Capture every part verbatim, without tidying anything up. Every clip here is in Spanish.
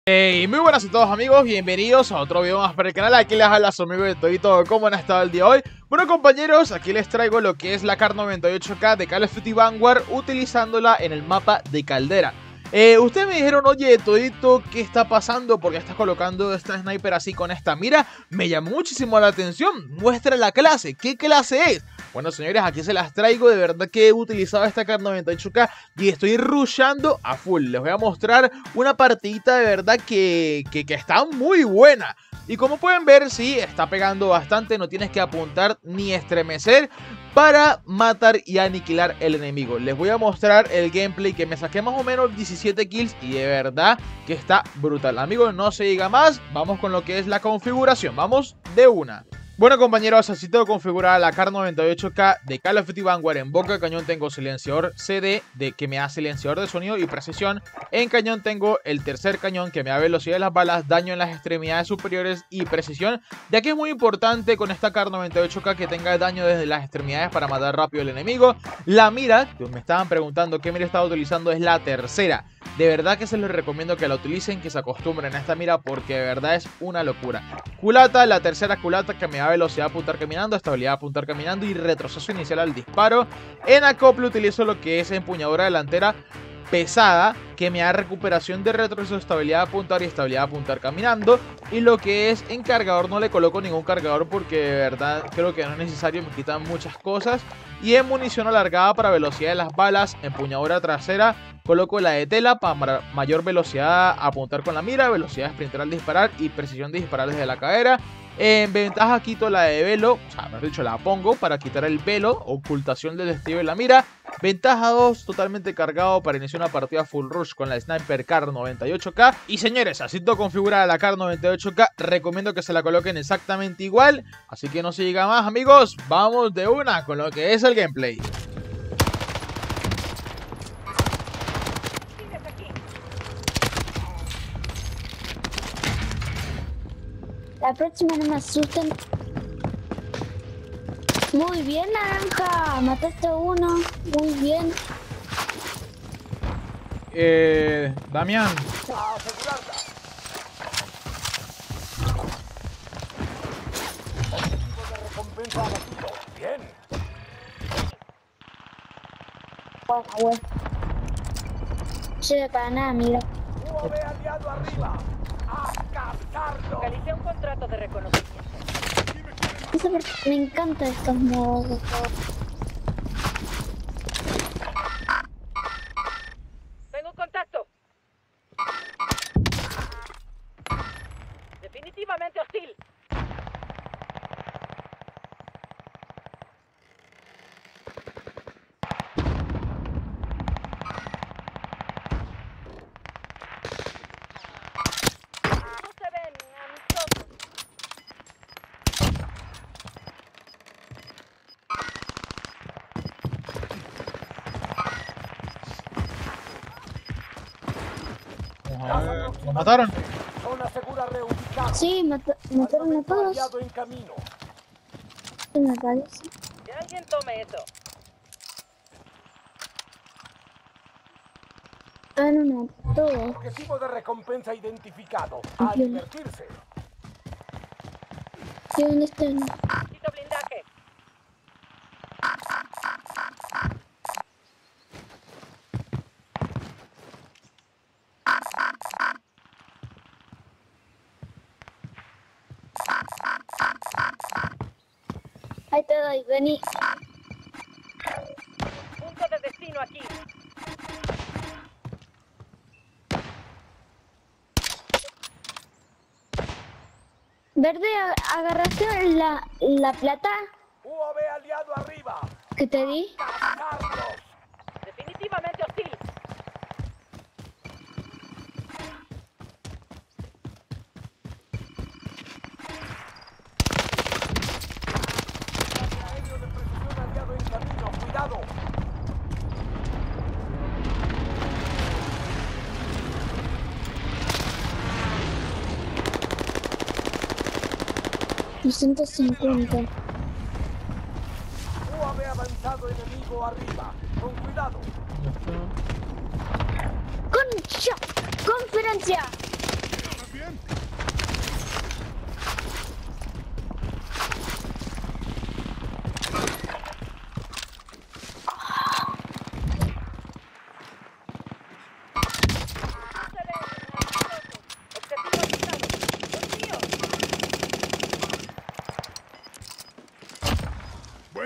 Hey, muy buenas a todos amigos, bienvenidos a otro video más para el canal. Aquí les habla su amigo de Todito. ¿Cómo han estado el día de hoy? Bueno compañeros, aquí les traigo lo que es la Kar noventa y ocho K de Call of Duty Vanguard, utilizándola en el mapa de Caldera. Eh, ustedes me dijeron, oye Todito, ¿qué está pasando? ¿Por qué estás colocando esta sniper así con esta mira? Me llamó muchísimo la atención. Muestra la clase, ¿qué clase es? Bueno señores, aquí se las traigo. De verdad que he utilizado esta Kar noventa y ocho K y estoy rushando a full. Les voy a mostrar una partidita de verdad que, que, que está muy buena. Y como pueden ver, sí, está pegando bastante. No tienes que apuntar ni estremecer para matar y aniquilar el enemigo. Les voy a mostrar el gameplay que me saqué más o menos diecisiete kills y de verdad que está brutal. Amigos, no se diga más, vamos con lo que es la configuración. Vamos de una. Bueno compañeros, así tengo configurada la Kar noventa y ocho K de Call of Duty Vanguard. En boca de cañón tengo silenciador C D, de, que me da silenciador de sonido y precisión. En cañón tengo el tercer cañón que me da velocidad de las balas, daño en las extremidades superiores y precisión. Ya que es muy importante con esta Kar noventa y ocho K que tenga daño desde las extremidades para matar rápido al enemigo. La mira, que me estaban preguntando qué mira estaba utilizando, es la tercera. De verdad que se les recomiendo que la utilicen, que se acostumbren a esta mira porque de verdad es una locura. Culata, la tercera culata que me da velocidad de apuntar caminando, estabilidad de apuntar caminando y retroceso inicial al disparo. En acople utilizo lo que es empuñadura delantera pesada, que me da recuperación de retroceso, estabilidad de apuntar y estabilidad de apuntar caminando. Y lo que es en cargador no le coloco ningún cargador porque de verdad creo que no es necesario, me quitan muchas cosas. Y en munición alargada para velocidad de las balas, empuñadura trasera, coloco la de tela para mayor velocidad a apuntar con la mira, velocidad de sprinter al disparar y precisión de disparar desde la cadera. En ventaja quito la de velo, o sea, mejor dicho, la pongo para quitar el velo, ocultación del destello de la mira. Ventaja dos, totalmente cargado para iniciar una partida full rush con la Sniper Kar noventa y ocho K. Y señores, así tengo configurada la Kar noventa y ocho K, recomiendo que se la coloquen exactamente igual. Así que no se diga más amigos, vamos de una con lo que es el gameplay. La próxima no me asusten. Muy bien, naranja. Mataste a uno. Muy bien. Eh... Damián. Bien. Bueno, bueno. No sirve para nada, mira. U A V aliado arriba. ¡A captarlo! Realicé un contrato de reconocimiento. No sé por qué me encantan estos modos. Tengo contacto. Definitivamente hostil. No se ven amistosos. Vamos a ver, ¿nos mataron? Zona segura reubicada. Sí, mata mataron a Armamento todos. aliado en camino. Me parece. Que alguien tome eso. Ah, no, no, todos. Objetivo de recompensa identificado. A Bien. divertirse. ¿Y dónde están? Necesito blindaje. Ahí te doy, vení. Punto de destino aquí. Verde, a- ¿agarraste la, la plata U A V aliado arriba. que te di? ¡Captarlos! Definitivamente hostil. Aéreo de precisión aliado en camino. ¡Cuidado! doscientos cincuenta. U A V avanzado enemigo arriba. Con cuidado. ¡Concha! ¡Conferencia!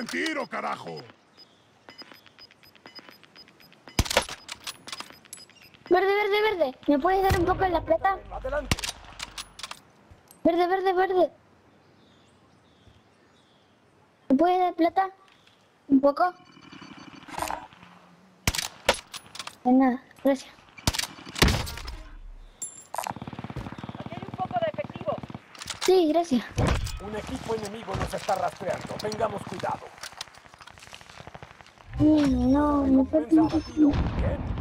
buen tiro, carajo! Verde, verde, verde. ¿Me puedes dar un poco de la plata? Adelante. Verde, verde, verde. ¿Me puedes dar plata? ¿Un poco? De nada, gracias. Aquí hay un poco de efectivo. Sí, gracias. Un equipo enemigo nos está rastreando. Tengamos cuidado. Mm, no, me falta Recompensa un abatido. poquito. Bien.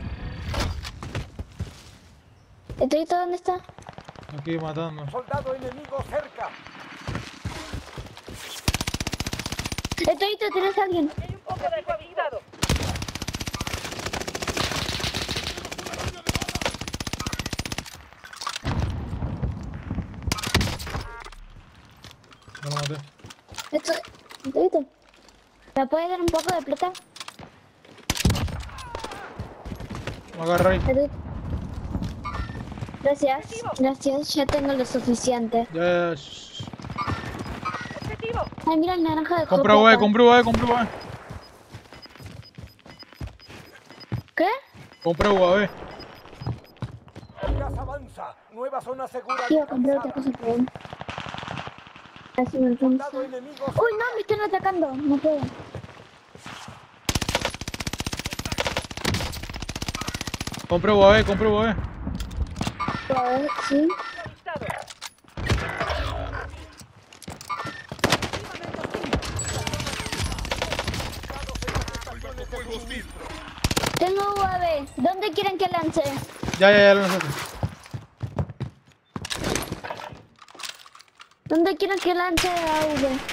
¿Estoyito dónde está? Aquí matando. Soldado enemigo cerca. Estoyito, ¿tienes a alguien? Aquí hay un poco de avisado. No lo maté. Esto... Estoyito. ¿Me puedes dar un poco de plata? Me agarra ahí. Estoyito. Gracias, gracias, ya tengo lo suficiente. Ya, ya, shh. Objetivo. Ay, mira el naranja de Compra U A V, compra U A V, compra U A V. ¿Qué? Compra U A V. El gas avanza. Nueva zona segura. Iba a comprar otra cosa, pero... Así me alcanza. Soldado enemigo. Uy, no, me están atacando, no puedo. Compra U A V, compra U A V. A ver, sí. Avisado. Tengo U A V. ¿Dónde quieren que lance? Ya, ya, ya lo lanzaste. ¿Dónde quieren que lance A V? ¡Tienen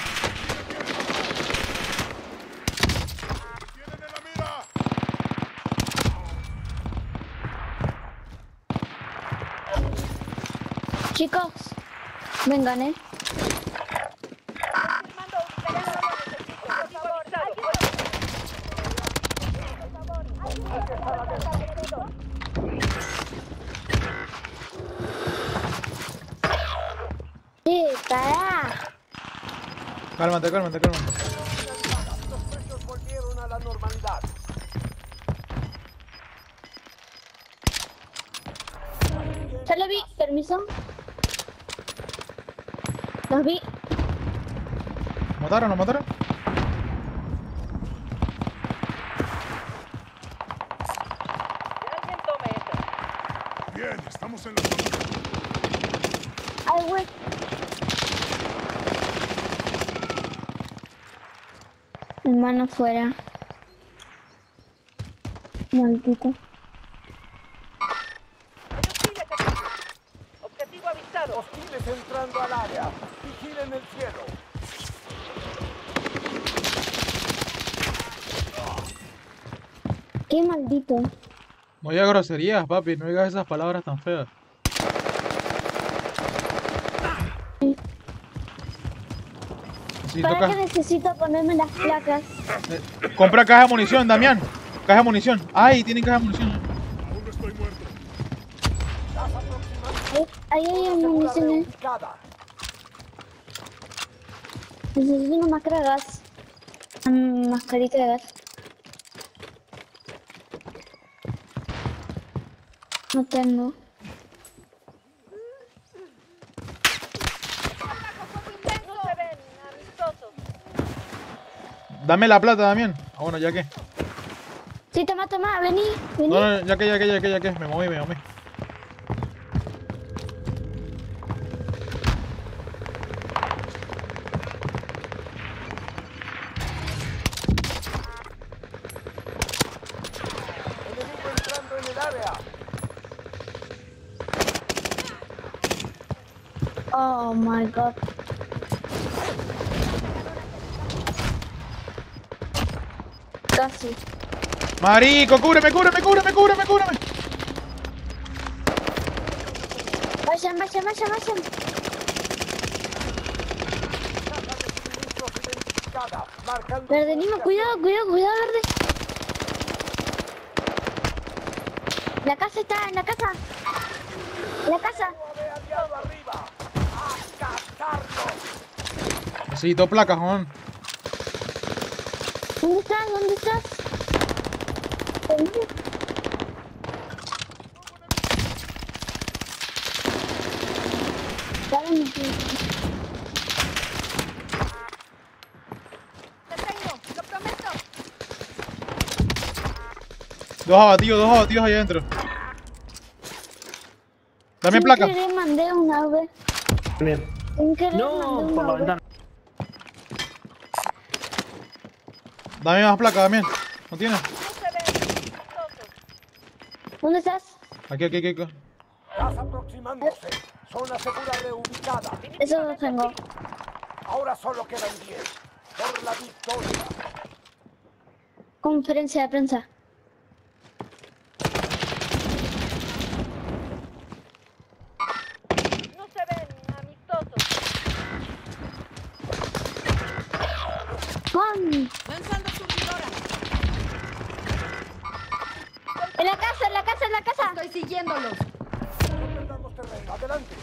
en la mira! Chicos, vengan, eh. Confirmando ubicación. Objetivo avisado. Sí, pará. Cálmate, cálmate, cálmate. Los precios volvieron a la normalidad. Ya lo vi, permiso. Los vi. ¿Mataron? ¿Lo mataron? Que alguien tome eso. Bien, estamos en la zona. Ay, güey. Hermano fuera. Maldito. Hay hostiles aquí. Objetivo avisado. Hostiles entrando al área. Vigilen el cielo. Qué maldito. No digas groserías, papi. No digas esas palabras tan feas. Necesito ¿Para caja. qué necesito ponerme las placas? Eh, compra caja de munición, Damián. Caja de munición. Ay, tienen caja de munición. Aún no estoy muerto. Ahí, ahí hay municiones. Ubicada. Necesito una máscara de gas. Mm, mascarita de gas. No tengo. No se ven amistosos. Dame la plata, Damián. Ah, bueno, ya que. Sí, toma, toma, vení, vení. No, no, ya que, ya que, ya que, ya que. Me moví, me moví. Enemigo entrando en el área. Oh my god. Casi. Marico, cúbreme, cúbreme, cúbreme, cúbreme, cúbreme. Vayan, vayan, vayan, vayan. Caja de suministros identificada. Marcando. Verde, Nimo, cuidado, cuidado, cuidado, verde. La casa está, en la casa. En la casa. Ve aliado arriba. ¡A cazarlo! Necesito placas, Juan. ¿Dónde estás? ¿Dónde estás? ¿Dónde? Dale, ¡Te tengo! ¡Lo prometo! Dos abatidos, dos abatidos allá adentro. Dame sin placa. querer mandé una V. Bien. Sin querer No, mandé por una la V. ventana. Dame más placa, Damián. ¿No tienes? No se ven. Amistosos. ¿Dónde estás? Aquí, aquí, aquí. aquí. Gas aproximándose. Zona segura reubicada. Eso lo tengo. Ahora solo quedan diez. Por la victoria. Conferencia de prensa. No se ven. Amistosos. ¡Con! Lanzando subidora. ¡En la casa, en la casa, en la casa! Estoy siguiéndolos. No perdamos terreno. Adelante.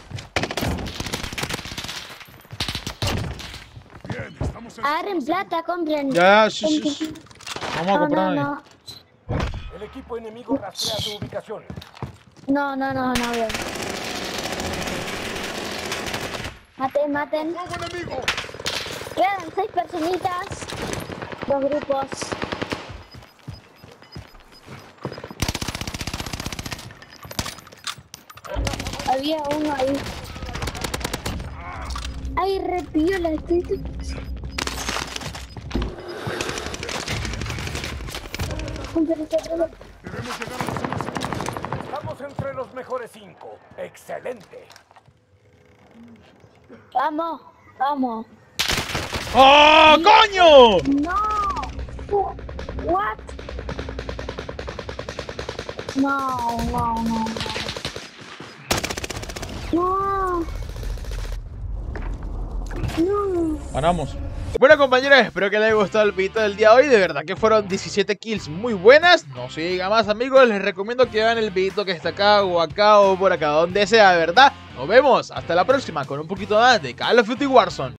Bien, estamos en Agarren plata, compren. Ya, shh, shh, shh. Vamos a No, comprar no, ahí. no. El equipo enemigo rastrea tu ubicación. No, no, no, no, bien. Maten, maten. ¡Fuego enemigo! Quedan seis personitas. Dos grupos. Había uno ahí. Ay, repiola, estoy... Conferencia de prensa. Debemos llegar a la zona segura. Estamos entre los mejores cinco. Excelente. Vamos, vamos. ¡Oh, coño! No. What? No, no, no. No. No. Ganamos. Bueno, compañeros, espero que les haya gustado el video del día de hoy. De verdad que fueron diecisiete kills muy buenas. No se diga más, amigos. Les recomiendo que vean el video que está acá o acá o por acá, donde sea, de verdad. Nos vemos hasta la próxima con un poquito más de Call of Duty Warzone.